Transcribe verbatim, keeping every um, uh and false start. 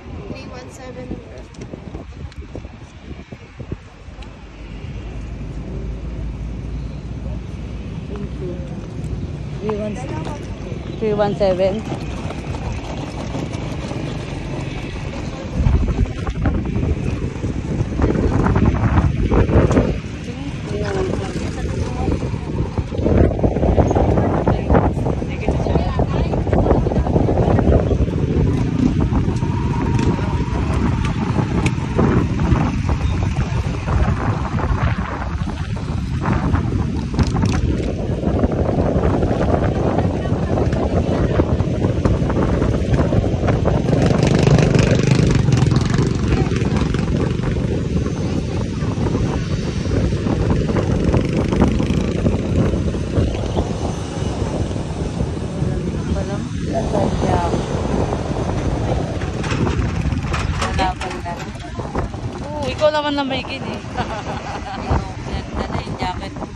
three one seven. Thank you. three one seven. Ikaw naman na may gini. Yan, ano yung jacket.